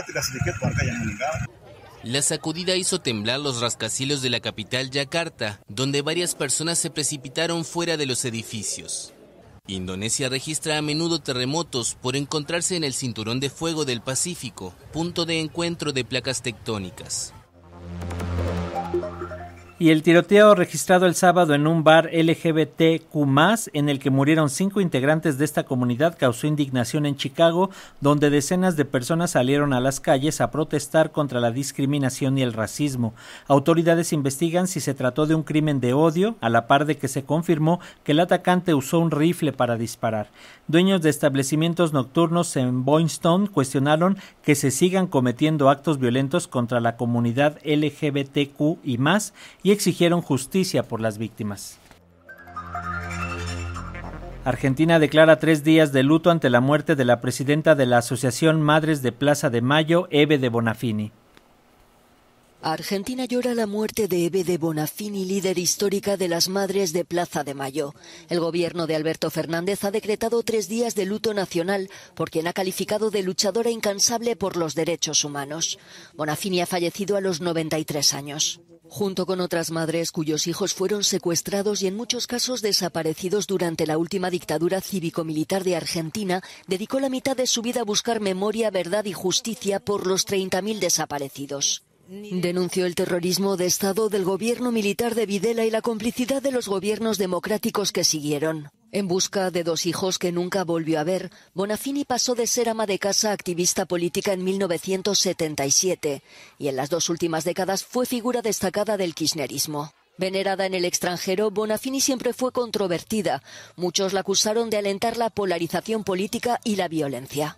La sacudida hizo temblar los rascacielos de la capital Yakarta, donde varias personas se precipitaron fuera de los edificios. Indonesia registra a menudo terremotos por encontrarse en el cinturón de fuego del Pacífico, punto de encuentro de placas tectónicas. Y el tiroteo registrado el sábado en un bar LGBTQ+, en el que murieron 5 integrantes de esta comunidad, causó indignación en Chicago, donde decenas de personas salieron a las calles a protestar contra la discriminación y el racismo. Autoridades investigan si se trató de un crimen de odio, a la par de que se confirmó que el atacante usó un rifle para disparar. Dueños de establecimientos nocturnos en Boylston cuestionaron que se sigan cometiendo actos violentos contra la comunidad LGBTQ y exigieron justicia por las víctimas. Argentina declara 3 días de luto ante la muerte de la presidenta de la Asociación Madres de Plaza de Mayo, Eve de Bonafini. Argentina llora la muerte de Eve de Bonafini, líder histórica de las Madres de Plaza de Mayo. El gobierno de Alberto Fernández ha decretado 3 días de luto nacional por quien ha calificado de luchadora incansable por los derechos humanos. Bonafini ha fallecido a los 93 años. Junto con otras madres cuyos hijos fueron secuestrados y en muchos casos desaparecidos durante la última dictadura cívico-militar de Argentina, dedicó la mitad de su vida a buscar memoria, verdad y justicia por los 30.000 desaparecidos. Denunció el terrorismo de Estado del gobierno militar de Videla y la complicidad de los gobiernos democráticos que siguieron. En busca de 2 hijos que nunca volvió a ver, Bonafini pasó de ser ama de casa a activista política en 1977 y en las 2 últimas décadas fue figura destacada del kirchnerismo. Venerada en el extranjero, Bonafini siempre fue controvertida. Muchos la acusaron de alentar la polarización política y la violencia.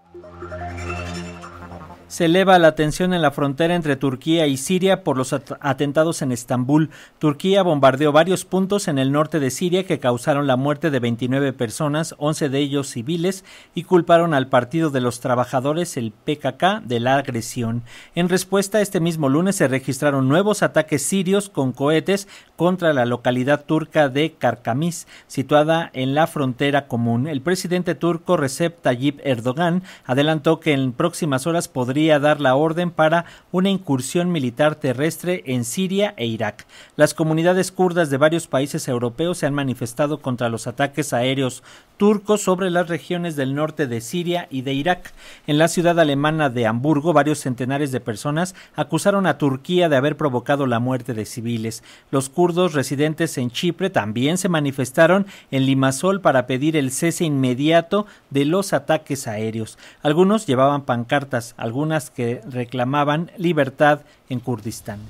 Se eleva la tensión en la frontera entre Turquía y Siria por los atentados en Estambul. Turquía bombardeó varios puntos en el norte de Siria que causaron la muerte de 29 personas, 11 de ellos civiles, y culparon al Partido de los Trabajadores, el PKK, de la agresión. En respuesta, este mismo lunes se registraron nuevos ataques sirios con cohetes contra la localidad turca de Karkamis, situada en la frontera común. El presidente turco Recep Tayyip Erdogan adelantó que en próximas horas podría dar la orden para una incursión militar terrestre en Siria e Irak. Las comunidades kurdas de varios países europeos se han manifestado contra los ataques aéreos turcos sobre las regiones del norte de Siria y de Irak. En la ciudad alemana de Hamburgo, varios centenares de personas acusaron a Turquía de haber provocado la muerte de civiles. Los kurdos residentes en Chipre también se manifestaron en Limassol para pedir el cese inmediato de los ataques aéreos. Algunos llevaban pancartas, algunas que reclamaban libertad en Kurdistán.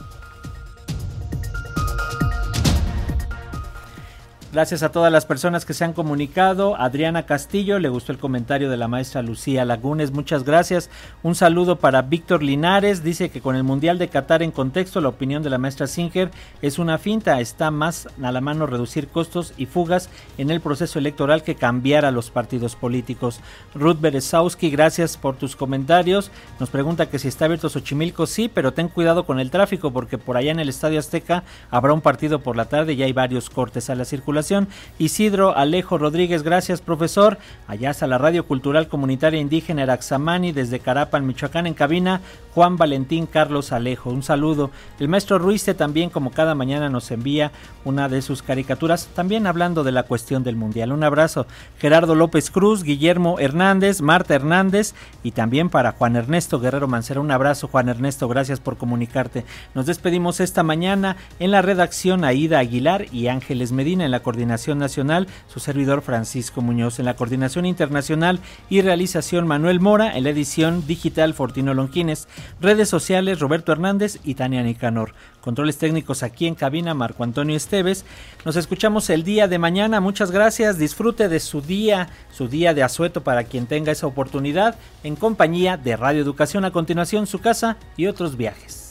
Gracias a todas las personas que se han comunicado. Adriana Castillo, le gustó el comentario de la maestra Lucía Lagunes, muchas gracias. Un saludo para Víctor Linares, dice que con el Mundial de Qatar en contexto, la opinión de la maestra Singer es una finta, está más a la mano reducir costos y fugas en el proceso electoral que cambiar a los partidos políticos. Ruth Berezowski, gracias por tus comentarios. Nos pregunta que si está abierto Xochimilco, sí, pero ten cuidado con el tráfico porque por allá en el Estadio Azteca habrá un partido por la tarde y hay varios cortes a la circulación. comunicación, Isidro Alejo Rodríguez, gracias profesor. Allá está la Radio Cultural Comunitaria Indígena Eraxamani, desde Carapan, Michoacán, en cabina, Juan Valentín Carlos Alejo, un saludo. El maestro Ruiste también, como cada mañana, nos envía una de sus caricaturas, también hablando de la cuestión del Mundial. Un abrazo. Gerardo López Cruz, Guillermo Hernández, Marta Hernández, y también para Juan Ernesto Guerrero Mancera. Un abrazo, Juan Ernesto, gracias por comunicarte. Nos despedimos esta mañana. En la redacción, Aida Aguilar y Ángeles Medina. En la coordinación nacional, su servidor Francisco Muñoz. En la coordinación internacional y realización, Manuel Mora. En la edición digital, Fortino Lonquines. Redes sociales, Roberto Hernández y Tania Nicanor. Controles técnicos aquí en cabina, Marco Antonio Esteves. Nos escuchamos el día de mañana. Muchas gracias. Disfrute de su día de asueto para quien tenga esa oportunidad, en compañía de Radio Educación. A continuación, Su Casa y Otros Viajes.